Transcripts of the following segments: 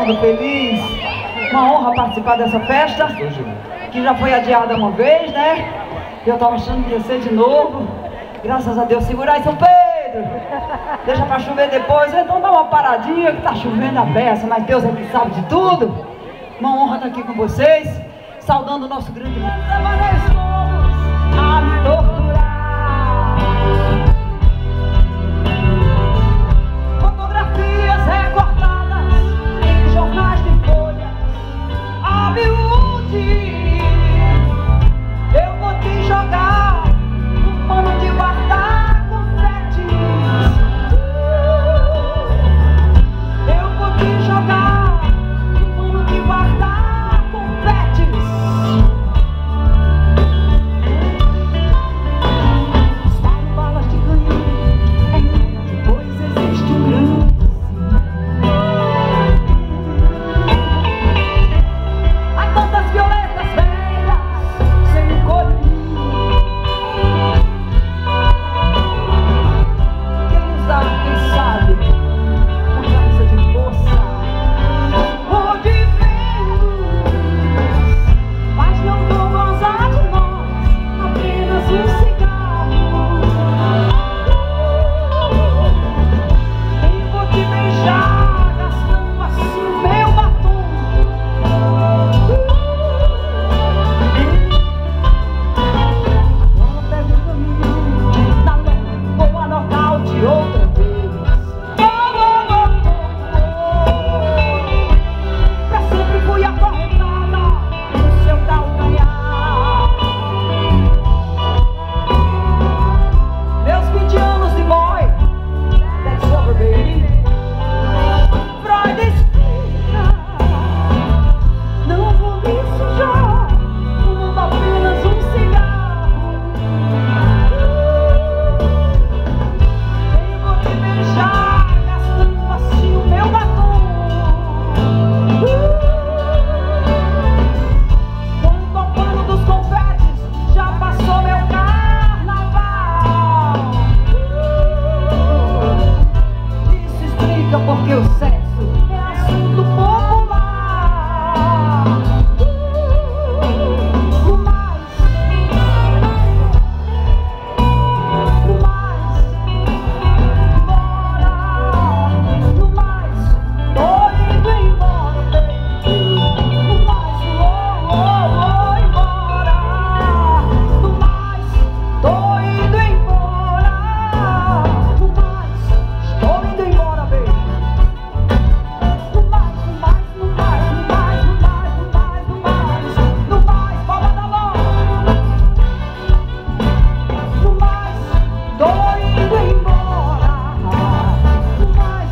todo feliz. Uma honra participar dessa festa, que já foi adiada uma vez, né? Eu estava achando que ia ser de novo. Graças a Deus, segura aí, São Pedro. Deixa para chover depois, então dá uma paradinha que tá chovendo a beça, mas Deus é que sabe de tudo. Uma honra estar aqui com vocês, saudando o nosso grande a me torturar. Fotografias recortadas em jornais de folha, a miúde. Eu vou te jogar no pano de guardar confetes. Eu vou te jogar no pano de guardar confetes. Espalho balas de canhão em mim, pois existe um grande há tantas violetas velhas sem cor. Quem sabe, com camisa de força ou de Vênus, mas não vou gozar de nós, apenas um cigarro. Nem vou te beijar, gastando assim o meu batom. Agora pega o caminho na lama, vou a nocaute outra vez. Pra sempre fui acorrentada no seu calcanhar. Meus 20 anos de boy, that's over, baby. Freud explica, não vou me sujar, fumando apenas um cigarro. Nem vou te beijar, gastando assim o meu batom. Quanto ao pano dos confetes, já passou meu carnaval. Isso explica porque o sexo é assunto popular. No mais, tô indo embora, baby. No mais, embora. No mais, tô indo embora. No mais, estou indo embora, baby. No mais, palma da mão. No mais, tô indo embora. No mais,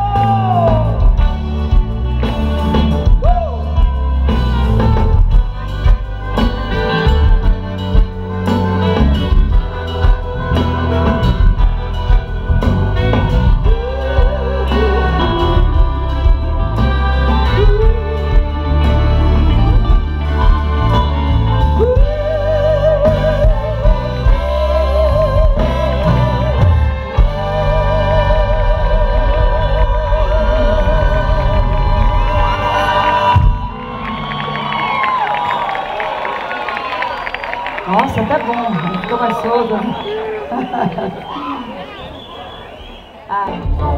nossa, até bom, ficou mais solto.